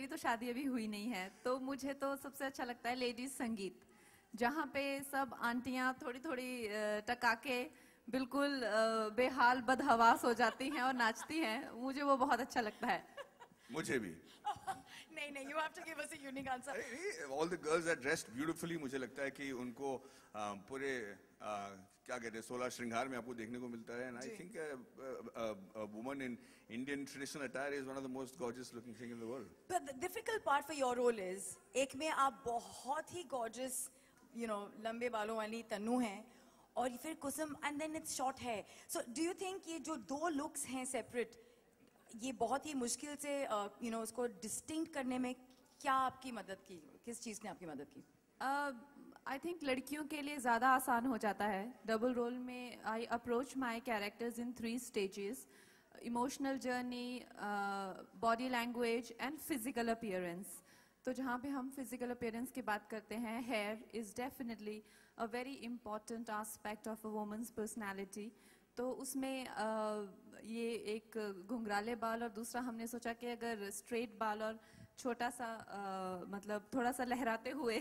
मेरी तो शादी अभी हुई नहीं है, तो मुझे तो सबसे अच्छा लगता है लेडीज संगीत, जहाँ पे सब आंटियाँ थोड़ी थोड़ी टका के बिल्कुल बेहाल बदहवास हो जाती हैं और नाचती हैं, मुझे वो बहुत अच्छा लगता है। मुझे भी। नहीं नहीं, you have to give us a unique answer. All the girls are dressed beautifully. मुझे लगता है कि उनको पूरे क्या कहते हैं 16 श्रृंगार में आपको देखने को मिलता है. And I think a woman in Indian traditional attire is one of the most gorgeous looking thing in the world. But the difficult part for your role is, एक में आप बहुत ही gorgeous, you know, लंबे बालों वाली तन्नू हैं, और फिर कुसुम, and then it's short hair. So do you think ये जो दो looks हैं separate, ये बहुत ही मुश्किल से you know उसको distinct करने में क्या आपकी मदद की, किस चीज़ ने आपकी मदद की? आई थिंक लड़कियों के लिए ज़्यादा आसान हो जाता है डबल रोल में. I approach my characters in 3 stages: emotional journey, body language and physical appearance. तो जहाँ पे हम फिजिकल अपीयरेंस की बात करते हैं, hair is definitely a very important aspect of a woman's personality. तो उसमें ये एक घुंघराले बाल और दूसरा हमने सोचा कि अगर स्ट्रेट बाल और छोटा सा मतलब थोड़ा सा लहराते हुए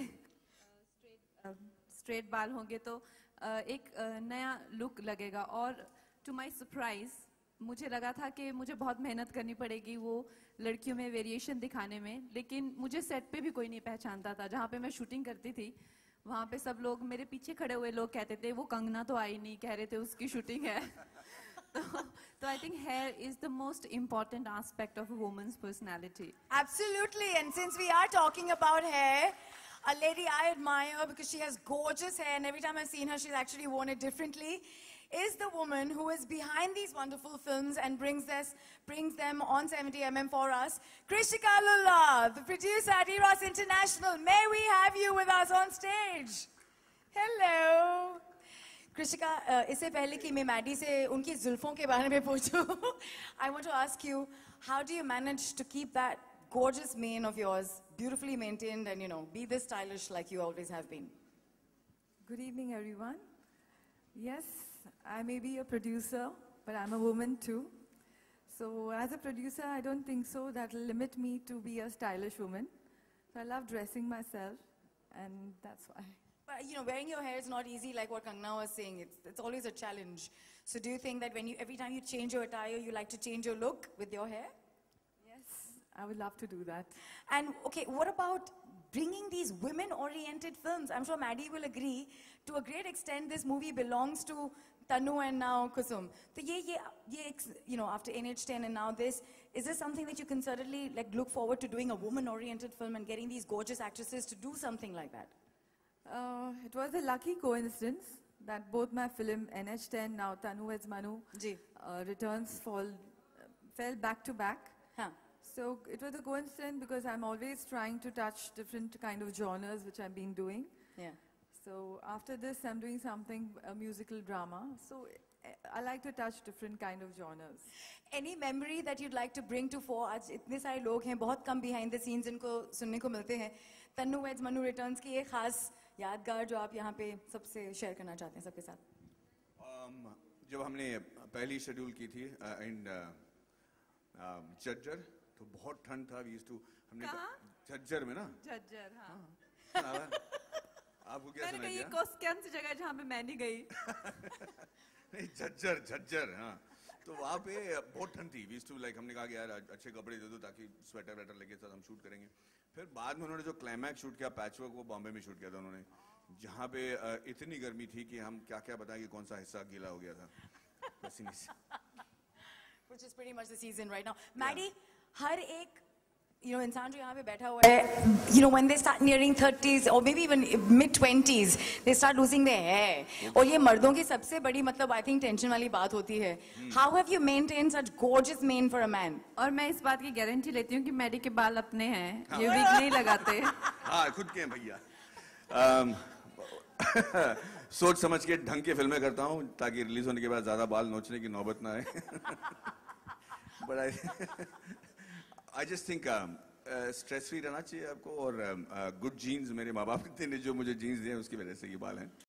स्ट्रेट बाल होंगे तो एक नया लुक लगेगा. और टू माय सरप्राइज मुझे लगा था कि मुझे बहुत मेहनत करनी पड़ेगी वो लड़कियों में वेरिएशन दिखाने में, लेकिन मुझे सेट पे भी कोई नहीं पहचानता था. जहाँ पे मैं शूटिंग करती थी वहाँ पे सब लोग, मेरे पीछे खड़े हुए लोग कहते थे वो कंगना तो आई नहीं, कह रहे थे उसकी शूटिंग है. तो I think hair is the most important aspect of a woman's personality. Absolutely, and since we are talking about hair, a lady I admire because she has gorgeous hair, and every time I've seen her, she's actually worn it differently, is the woman who is behind these wonderful films and brings them on 70mm for us. Krishika Lulla, the producer at Eros International. May we have you with us on stage? Hello. Krishika, इससे पहले कि मैं Maddie से उनकी जुल्फों के बारे में पूछूं, I want to ask you, how do you manage to keep that gorgeous mane of yours beautifully maintained and, you know, be this stylish like you always have been? Good evening, everyone. Yes, I may be a producer, but I'm a woman too. So as a producer, I don't think so that will limit me to be a stylish woman. So I love dressing myself, and that's why. But, you know, wearing your hair is not easy, like what Kangna was saying. It's always a challenge. So do you think that every time you change your attire, you like to change your look with your hair? Yes, I would love to do that. And okay, what about bringing these women-oriented films? I'm sure Maddie will agree. To a great extent, this movie belongs to Tanu and now Kusum. So you know, after NH10 and now this, is this something that you can certainly like look forward to doing a woman-oriented film and getting these gorgeous actresses to do something like that? It was a lucky coincidence that both my film NH10, now Tanu as Manu, returns fell back to back. Huh. So it was a coincidence because I'm always trying to touch different kind of genres which I've been doing. Yeah. So after this I'm doing something, a musical drama. So I like to touch different kind of genres. Any memory that you'd like to bring to fore? आज इतने सारे लोग हैं, बहुत कम behind the scenes इनको सुनने को मिलते हैं. तन्नू वेड्स मनु रिटर्न्स की एक खास यादगार जो आप यहाँ पे सबसे शेयर करना चाहते हैं सबके साथ. जब हमने पहली शेड्यूल की थी एंड झज्जर, तो बहुत ठंड था. वी यूज्ड टू, हमने झज्जर में ना, झज्जर, हाँ. आपको क्या सुनाई दिया? कौन सी जगह जहाँ पे मैं नहीं गई? नहीं, झज्जर, हाँ. तो वहाँ पे बहुत ठंड थी. वी यूज्ड टू लाइक, हमने कहा कि यार अच्छे कपड़े दे दो ताकि स्वेटर वेटर लेके साथ हम शूट करेंगे. फिर बाद में उन्होंने जो क्लाइमैक्स शूट किया पैचवर्क, वो बॉम्बे में शूट किया था उन्होंने, जहाँ पे इतनी गर्मी थी कि हम क्या बताएं कि कौन सा हिस्सा गीला हो गया था पसीने से. Which is pretty much the season right now. Maddie, हर एक you know इंसान जो यहाँ पे बैठा हुआ है, you know when they start nearing 30s or maybe even mid 20s, they start losing their hair. और ये मर्दों की सबसे बड़ी मतलब I think टेंशन वाली बात होती है. How have you maintained such gorgeous mane for a man? और मैं इस बात की गारंटी लेती हूँ कि मैडी के बाल अपने हैं, ये विग नहीं लगाते. हाँ, खुद के हैं भैया. सोच समझ के ढंग की फिल्में करता हूँ ताकि रिलीज होने के बाद ज्यादा बाल नोचने की नौबत ना आए. But I just think stress free रहना चाहिए आपको, और गुड जीन्स मेरे माँ बाप ने जो मुझे जीन्स दिए उसकी वजह से ये बाल हैं.